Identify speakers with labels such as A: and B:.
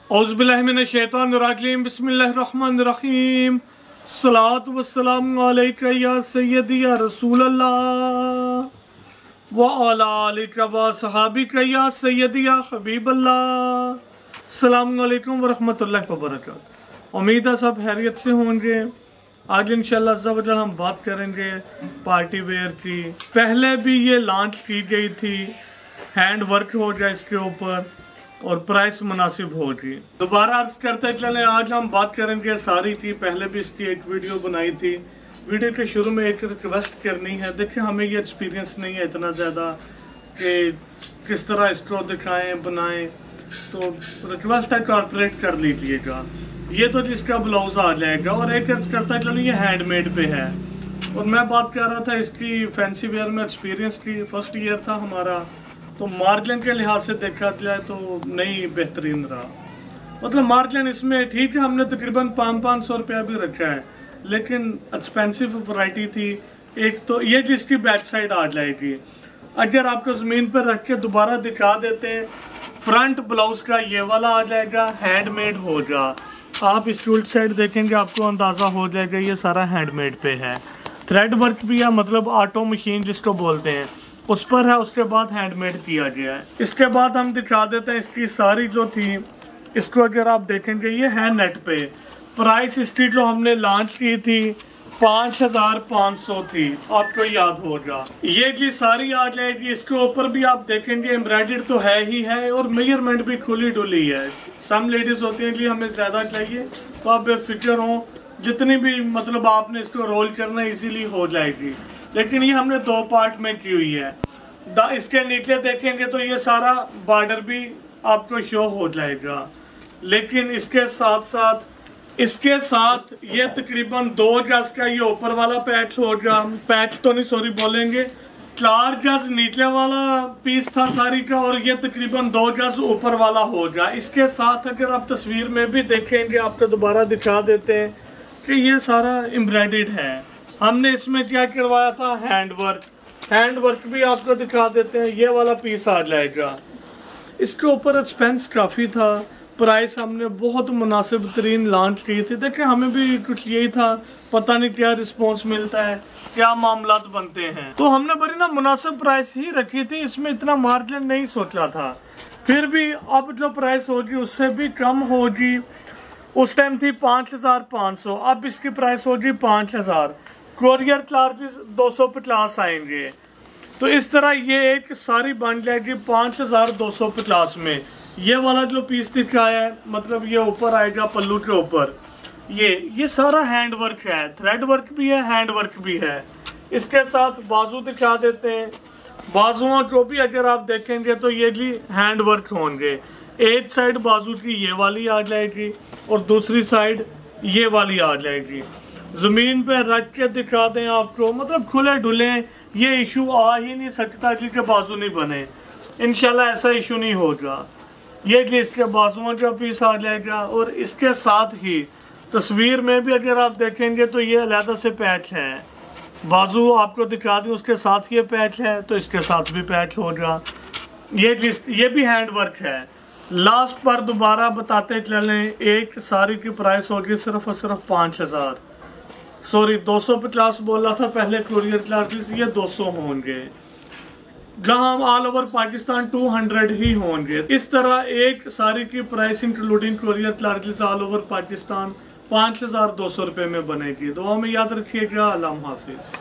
A: औज़ुबिल्लाहिमिनश्शैतानिर्रजीम बिस्मिल्लाहिर्रहमानिर्रहीम सलातु वस्सलामु अलैका या सय्यदी या रसूलल्लाह व अला आलिका व सहाबिका या सय्यदी या हबीबल्लाह। अस्सलामु अलैकुम व रहमतुल्लाहि व बरकातुहू। उम्मीद है सब खैरियत से होंगे। आज इंशाअल्लाह अज़्ज़ा व जल हम बात करेंगे पार्टी वेयर की। पहले भी ये लॉन्च की गई थी, हैंड वर्क हो गया इसके ऊपर और प्राइस मुनासिब होगी। दोबारा अर्ज करते चले, आज हम बात करेंगे सारी की। पहले भी इसकी एक वीडियो बनाई थी। वीडियो के शुरू में एक रिक्वेस्ट करनी है। देखिए हमें ये एक्सपीरियंस नहीं है इतना ज़्यादा कि किस तरह इसको दिखाएं बनाएं, तो रिक्वेस्ट है कॉर्पोरेट कर लीजिएगा। ये तो जिसका ब्लाउज आ जाएगा। और एक अर्ज करता चलो ये हैंडमेड पे है। और मैं बात कर रहा था इसकी फैंसी वेयर में एक्सपीरियंस की। फर्स्ट ईयर था हमारा, तो मार्जिन के लिहाज से देखा जाए तो नहीं बेहतरीन रहा। मतलब मार्जिन इसमें ठीक है, हमने तकरीबन 500 रुपया भी रखा है, लेकिन एक्सपेंसिव वैरायटी थी। एक तो ये जिसकी बैक साइड आ जाएगी, अगर आपको ज़मीन पर रख के दोबारा दिखा देते हैं, फ्रंट ब्लाउज का ये वाला आ जाएगा, हैंडमेड होगा। आप इसकी उल्ट साइड देखेंगे आपको अंदाज़ा हो जाएगा ये सारा हैंडमेड पे है। थ्रेड वर्क भी है, मतलब ऑटो मशीन जिसको बोलते हैं उस पर है। उसके बाद हैंडमेड किया गया है। इसके बाद हम दिखा देते हैं इसकी सारी जो थी। इसको अगर आप देखेंगे ये है नेट पे। प्राइस इसकी जो हमने लॉन्च की थी 5500 थी, आपको याद होगा। ये जी सारी आ जाएगी। इसके ऊपर भी आप देखेंगे एम्ब्रॉयडरी तो है ही है और मेजरमेंट भी खुली डुली है। सम लेडीज होती हैं कि हमें ज्यादा चाहिए, तो आप बेफिक्र हो, जितनी भी मतलब आपने इसको रोल करना इजीली हो जाएगी। लेकिन ये हमने 2 पार्ट में की हुई है। इसके नीचे देखेंगे तो ये सारा बॉर्डर भी आपको शो हो जाएगा। लेकिन इसके साथ ये तकरीबन 2 गज का ये ऊपर वाला पैच होगा। पैच तो नहीं सॉरी बोलेंगे, 4 गज नीचे वाला पीस था साड़ी का, और ये तकरीबन 2 गज ऊपर वाला होगा। इसके साथ अगर आप तस्वीर में भी देखेंगे, आपको दोबारा दिखा देते हैं कि ये सारा एम्ब्रॉयडर्ड है। हमने इसमें क्या करवाया था, हैंड वर्क भी आपको दिखा देते हैं। ये वाला पीस आ जाएगा। इसके ऊपर एक्सपेंस काफ़ी था। प्राइस हमने बहुत मुनासिब तरीन लॉन्च की थी। देखिए हमें भी कुछ यही था, पता नहीं क्या रिस्पॉन्स मिलता है, क्या मामलात बनते हैं। तो हमने बड़ी ना मुनासिब प्राइस ही रखी थी, इसमें इतना मार्जिन नहीं सोचा था। फिर भी अब जो प्राइस होगी उससे भी कम होगी। उस टाइम थी 5500, अब इसकी प्राइस होगी 5000। कोरियर चार्जेस 250 आएंगे। तो इस तरह ये एक सारी बन जाएगी 5250 में। ये वाला जो पीस दिखाया है, मतलब ये ऊपर आएगा पल्लू के ऊपर, ये सारा हैंड वर्क है। थ्रेड वर्क भी है, हैंड वर्क भी है। इसके साथ बाजू दिखा देते हैं। बाजुओं को भी अगर आप देखेंगे तो ये भी हैंड वर्क होंगे। एक साइड बाजू की ये वाली आ जाएगी और दूसरी साइड ये वाली आ जाएगी। जमीन पे रख के दिखा दें आपको, मतलब खुले डुले ये इशू आ ही नहीं सकता कि बाजू नहीं बने। इंशाल्लाह ऐसा इशू नहीं होगा। ये कि इसके बाजुओं का पीस आ जाएगा। और इसके साथ ही तस्वीर में भी अगर आप देखेंगे तो ये अलग से पैच है। बाजू आपको दिखा दें, उसके साथ ये पैच है, तो इसके साथ भी पैच होगा। ये भी हैंड वर्क है। लास्ट पर दोबारा बताते चलें, एक साड़ी की प्राइस होगी सिर्फ और सिर्फ 5000। सॉरी 250 बोला था पहले, कोरियर चार्जेस ये 200 होंगे, जहां ऑल ओवर पाकिस्तान 200 ही होंगे। इस तरह एक साड़ी की price including courier charges all over Pakistan 5200 रुपये में बनेगी। दुआ में याद रखिएगा। अल्लाह हाफिज।